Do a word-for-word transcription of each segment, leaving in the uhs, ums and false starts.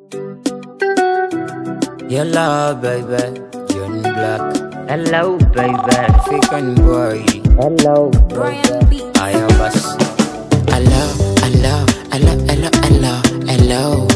Hello, baby, John Black. Hello, baby. African boy. Hello, Brian B. I am us. Hello, hello, hello, hello, hello, hello.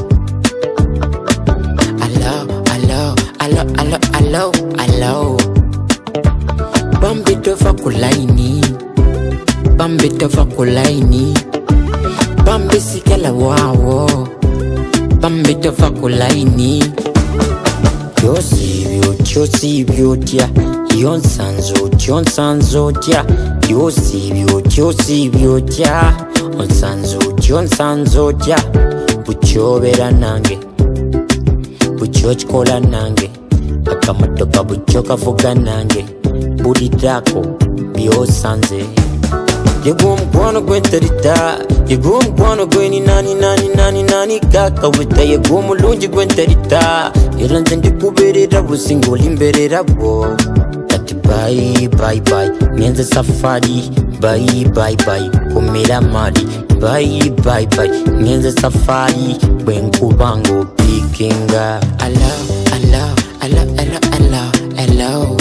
Hello, hello, hello, hello, hello, hello. Bambito fa kulaini, bambito fa kulaini, bambi kala wawo, bambito fa kulaini. Yo sibyo, yo sibyo tia, yon sanzo, yon sanzo tia. Yo sibyo, yo sibyo tia, on sanzo, yon sanzo tia. Bucho bera nange, bucho chkola nange, akamatoka bucho kavuga nange. Budi dako, bio sanze. Yego mkwano gwenterita, yego mkwano gweni nani nani nani nani kaka wita. Yego mulungi gwenterita, ilanze ndikuberera busingoli mberera bo. Ati bye bye bye, nyenze safari. Bye bye bye, kumira mali. Bye bye bye, nyenze safari. Bwenkubango pikinga. Hello, hello, hello, hello, hello, hello.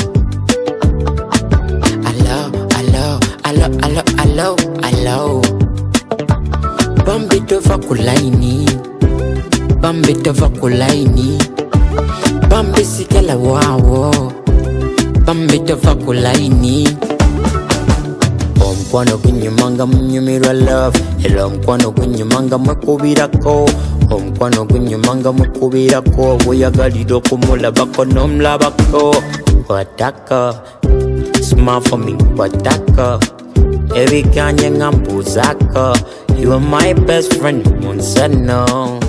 Hello, hello, hello, hello. Bambito fa kulaini, bambito fa kulaini, bambi sikala wawo, bambito fa kulaini. Omkwano kunyumanga mnyumira love, hello mkwano kunyumanga mwekubirako. Omkwano kunyumanga mwekubirako, bweyagalira okumulabako nomulabako. Wataka, smile for me, wataka. Every kanya ngambuzaka, you are my best friend, Monsano.